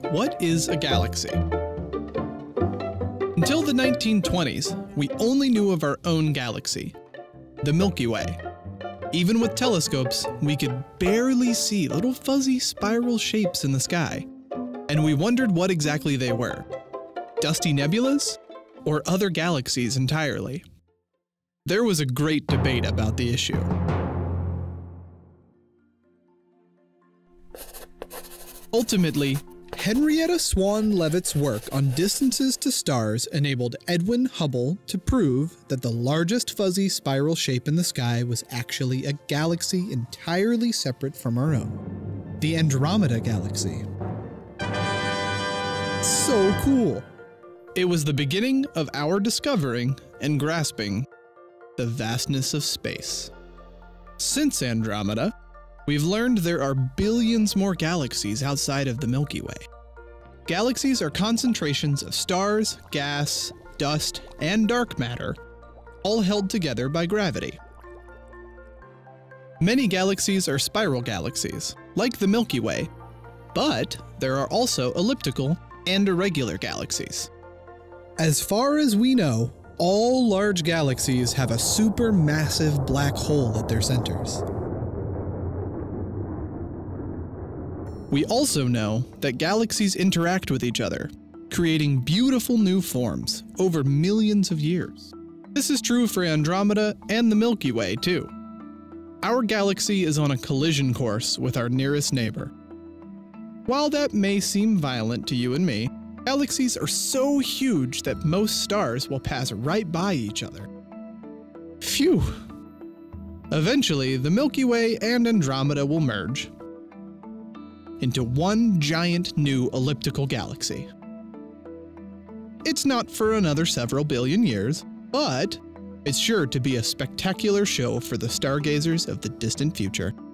What is a galaxy? Until the 1920s, we only knew of our own galaxy, the Milky Way. Even with telescopes, we could barely see little fuzzy spiral shapes in the sky, and we wondered what exactly they were. Dusty nebulas? Or other galaxies entirely? There was a great debate about the issue. Ultimately, Henrietta Swan Leavitt's work on distances to stars enabled Edwin Hubble to prove that the largest fuzzy spiral shape in the sky was actually a galaxy entirely separate from our own, the Andromeda Galaxy. So cool! It was the beginning of our discovering and grasping the vastness of space. Since Andromeda, we've learned there are billions more galaxies outside of the Milky Way. Galaxies are concentrations of stars, gas, dust, and dark matter, all held together by gravity. Many galaxies are spiral galaxies, like the Milky Way, but there are also elliptical and irregular galaxies. As far as we know, all large galaxies have a supermassive black hole at their centers. We also know that galaxies interact with each other, creating beautiful new forms over millions of years. This is true for Andromeda and the Milky Way too. Our galaxy is on a collision course with our nearest neighbor. While that may seem violent to you and me, galaxies are so huge that most stars will pass right by each other. Phew! Eventually, the Milky Way and Andromeda will merge into one giant new elliptical galaxy. It's not for another several billion years, but it's sure to be a spectacular show for the stargazers of the distant future.